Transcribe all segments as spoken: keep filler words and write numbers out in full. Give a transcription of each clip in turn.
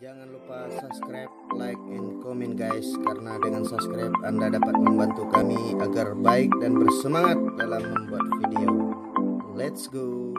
Jangan lupa subscribe, like, and comment guys, karena dengan subscribe Anda dapat membantu kami agar baik dan bersemangat dalam membuat video. Let's go.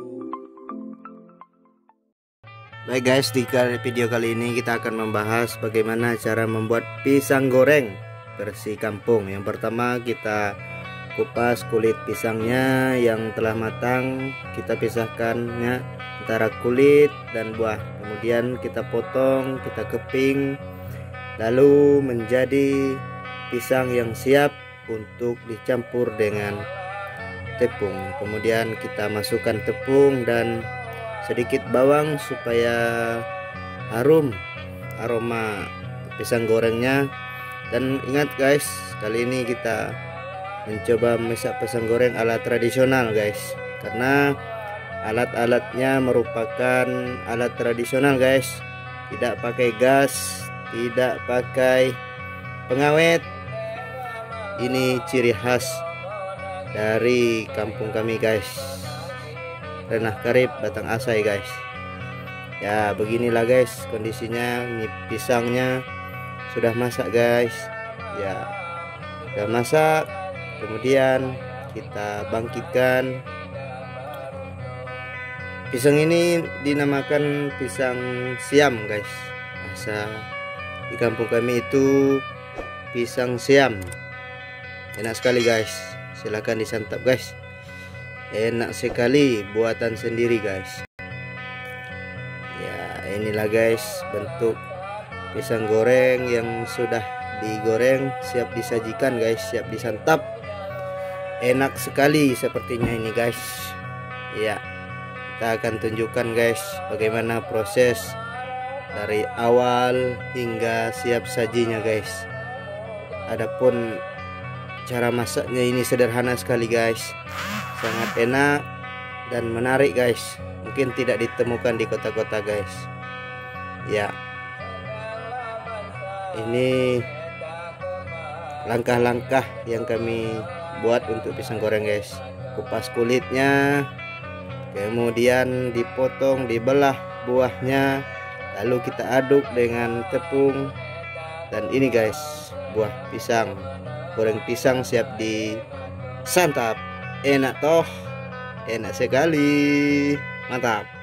Baik guys, di video kali ini kita akan membahas bagaimana cara membuat pisang goreng versi kampung. Yang pertama kita kupas kulit pisangnya yang telah matang, kita pisahkannya antara kulit dan buah. Kemudian kita potong, kita keping, lalu menjadi pisang yang siap untuk dicampur dengan tepung. Kemudian kita masukkan tepung dan sedikit bawang supaya harum aroma pisang gorengnya. Dan ingat guys, kali ini kita mencoba memasak pisang goreng ala tradisional guys, karena alat-alatnya merupakan alat tradisional guys, tidak pakai gas, tidak pakai pengawet. Ini ciri khas dari kampung kami guys, Renah Karib Batang Asai guys. Ya beginilah guys kondisinya. Ini pisangnya sudah masak guys, ya sudah masak. Kemudian kita bangkitkan. Pisang ini dinamakan pisang siam guys, bahasa di kampung kami itu pisang siam. Enak sekali guys, silahkan disantap guys. Enak sekali, buatan sendiri guys. Ya inilah guys bentuk pisang goreng yang sudah digoreng, siap disajikan guys, siap disantap. Enak sekali sepertinya ini guys. Ya, kita akan tunjukkan guys bagaimana proses dari awal hingga siap sajinya guys. Adapun cara masaknya ini sederhana sekali guys, sangat enak dan menarik guys. Mungkin tidak ditemukan di kota-kota guys. Ya, ini langkah-langkah yang kami buat untuk pisang goreng guys. Kupas kulitnya, kemudian dipotong, dibelah buahnya, lalu kita aduk dengan tepung. Dan ini guys, buah pisang, goreng pisang siap disantap. Enak toh, enak sekali, mantap.